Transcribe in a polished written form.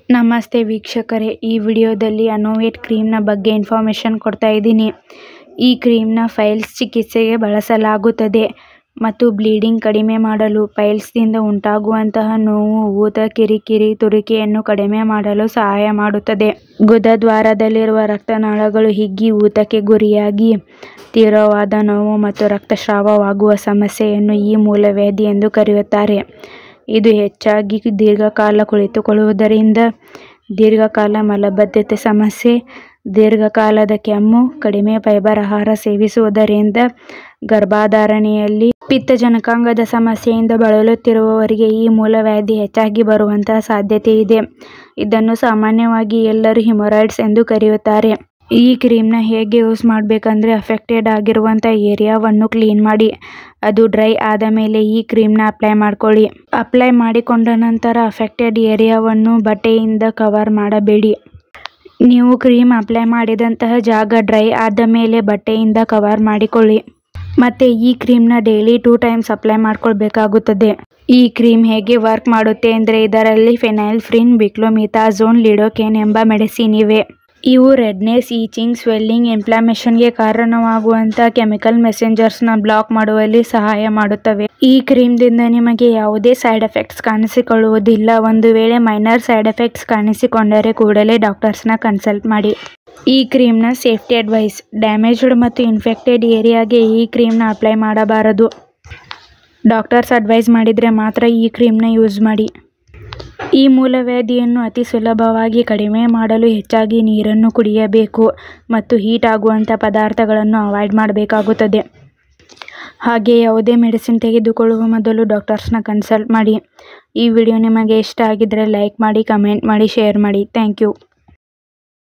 ನಮಸ್ತೆ ವೀಕ್ಷಕರೇ, ಈ ವಿಡಿಯೋದಲ್ಲಿ ಅನೋವೇಟ್ ಕ್ರೀಮ್ನ ಬಗ್ಗೆ ಇನ್ಫಾರ್ಮೇಷನ್ ಕೊಡ್ತಾ ಇದ್ದೀನಿ. ಈ ಕ್ರೀಮ್ನ ಪೈಲ್ಸ್ ಚಿಕಿತ್ಸೆಗೆ ಬಳಸಲಾಗುತ್ತದೆ ಮತ್ತು ಬ್ಲೀಡಿಂಗ್ ಕಡಿಮೆ ಮಾಡಲು, ಪೈಲ್ಸ್ದಿಂದ ಉಂಟಾಗುವಂತಹ ನೋವು, ಊತ, ಕಿರಿಕಿರಿ, ತುರಿಕೆಯನ್ನು ಕಡಿಮೆ ಮಾಡಲು ಸಹಾಯ ಮಾಡುತ್ತದೆ. ಗುದದ್ವಾರದಲ್ಲಿರುವ ರಕ್ತನಾಳಗಳು ಹಿಗ್ಗಿ ಊತಕ್ಕೆ ಗುರಿಯಾಗಿ ತೀವ್ರವಾದ ನೋವು ಮತ್ತು ರಕ್ತಸ್ರಾವವಾಗುವ ಸಮಸ್ಯೆಯನ್ನು ಈ ಮೂಲವ್ಯಾಧಿ ಎಂದು ಕರೆಯುತ್ತಾರೆ. ಇದು ಹೆಚ್ಚಾಗಿ ದೀರ್ಘಕಾಲ ಕುಳಿತುಕೊಳ್ಳುವುದರಿಂದ, ದೀರ್ಘಕಾಲ ಮಲಬದ್ಧತೆ ಸಮಸ್ಯೆ, ದೀರ್ಘಕಾಲದ ಕೆಮ್ಮು, ಕಡಿಮೆ ಫೈಬರ್ ಆಹಾರ ಸೇವಿಸುವುದರಿಂದ, ಗರ್ಭಧಾರಣೆಯಲ್ಲಿ ಪಿತ್ತಜನಕಾಂಗದ ಸಮಸ್ಯೆಯಿಂದ ಬಳಲುತ್ತಿರುವವರಿಗೆ ಈ ಮೂಲವ್ಯಾಧಿ ಹೆಚ್ಚಾಗಿ ಬರುವಂತಹ ಸಾಧ್ಯತೆ ಇದೆ. ಇದನ್ನು ಸಾಮಾನ್ಯವಾಗಿ ಎಲ್ಲರೂ ಹಿಮೋರಾಯ್ಡ್ಸ್ ಎಂದು ಕರೆಯುತ್ತಾರೆ. ಈ ಕ್ರೀಮ್ನ ಹೇಗೆ ಯೂಸ್ ಮಾಡಬೇಕಂದ್ರೆ, ಅಫೆಕ್ಟೆಡ್ ಆಗಿರುವಂಥ ಏರಿಯಾವನ್ನು ಕ್ಲೀನ್ ಮಾಡಿ, ಅದು ಡ್ರೈ ಆದ ಮೇಲೆ ಈ ಕ್ರೀಮ್ನ ಅಪ್ಲೈ ಮಾಡ್ಕೊಳ್ಳಿ. ಅಪ್ಲೈ ಮಾಡಿಕೊಂಡ ನಂತರ ಅಫೆಕ್ಟೆಡ್ ಏರಿಯಾವನ್ನು ಬಟ್ಟೆಯಿಂದ ಕವರ್ ಮಾಡಬೇಡಿ. ನೀವು ಕ್ರೀಮ್ ಅಪ್ಲೈ ಮಾಡಿದಂತಹ ಜಾಗ ಡ್ರೈ ಆದ ಮೇಲೆ ಬಟ್ಟೆಯಿಂದ ಕವರ್ ಮಾಡಿಕೊಳ್ಳಿ. ಮತ್ತು ಈ ಕ್ರೀಮ್ನ ಡೈಲಿ 2 ಟೈಮ್ಸ್ ಅಪ್ಲೈ ಮಾಡ್ಕೊಳ್ಬೇಕಾಗುತ್ತದೆ. ಈ ಕ್ರೀಮ್ ಹೇಗೆ ವರ್ಕ್ ಮಾಡುತ್ತೆ ಅಂದರೆ, ಇದರಲ್ಲಿ ಫೆನೈಲ್ಫ್ರಿನ್, ಬಿಕ್ಲೋಮಿಥಾಝೋನ್, ಲಿಡೋಕೇನ್ ಎಂಬ ಮೆಡಿಸಿನ್ ಇವೆ. ಇವು ರೆಡ್ನೆಸ್, ಈಚಿಂಗ್, ಸ್ವೆಲ್ಲಿಂಗ್, ಇನ್ಫ್ಲಾಮೇಷನ್ಗೆ ಕಾರಣವಾಗುವಂಥ ಕೆಮಿಕಲ್ ಮೆಸೆಂಜರ್ಸ್ನ ಬ್ಲಾಕ್ ಮಾಡುವಲ್ಲಿ ಸಹಾಯ ಮಾಡುತ್ತವೆ. ಈ ಕ್ರೀಮ್ದಿಂದ ನಿಮಗೆ ಯಾವುದೇ ಸೈಡ್ ಎಫೆಕ್ಟ್ಸ್ ಕಾಣಿಸಿಕೊಳ್ಳುವುದಿಲ್ಲ. ಒಂದು ವೇಳೆ ಮೈನರ್ ಸೈಡ್ ಎಫೆಕ್ಟ್ಸ್ ಕಾಣಿಸಿಕೊಂಡರೆ ಕೂಡಲೇ ಡಾಕ್ಟರ್ಸ್ನ ಕನ್ಸಲ್ಟ್ ಮಾಡಿ. ಈ ಕ್ರೀಮ್ನ ಸೇಫ್ಟಿ ಅಡ್ವೈಸ್: ಡ್ಯಾಮೇಜ್ಡ್ ಮತ್ತು ಇನ್ಫೆಕ್ಟೆಡ್ ಏರಿಯಾಗೆ ಈ ಕ್ರೀಮ್ನ ಅಪ್ಲೈ ಮಾಡಬಾರದು. ಡಾಕ್ಟರ್ಸ್ ಅಡ್ವೈಸ್ ಮಾಡಿದರೆ ಮಾತ್ರ ಈ ಕ್ರೀಮ್ನ ಯೂಸ್ ಮಾಡಿ. ಈ ಮೂಲವ್ಯಾಧಿಯನ್ನು ಅತಿ ಸುಲಭವಾಗಿ ಕಡಿಮೆ ಮಾಡಲು ಹೆಚ್ಚಾಗಿ ನೀರನ್ನು ಕುಡಿಯಬೇಕು ಮತ್ತು ಹೀಟ್ ಆಗುವಂಥ ಪದಾರ್ಥಗಳನ್ನು ಅವಾಯ್ಡ್ ಮಾಡಬೇಕಾಗುತ್ತದೆ. ಹಾಗೆ ಯಾವುದೇ ಮೆಡಿಸಿನ್ ತೆಗೆದುಕೊಳ್ಳುವ ಮೊದಲು ಡಾಕ್ಟರ್ಸ್ನ ಕನ್ಸಲ್ಟ್ ಮಾಡಿ. ಈ ವಿಡಿಯೋ ನಿಮಗೆ ಇಷ್ಟ ಆಗಿದ್ದರೆ ಲೈಕ್ ಮಾಡಿ, ಕಮೆಂಟ್ ಮಾಡಿ, ಶೇರ್ ಮಾಡಿ. Thank you.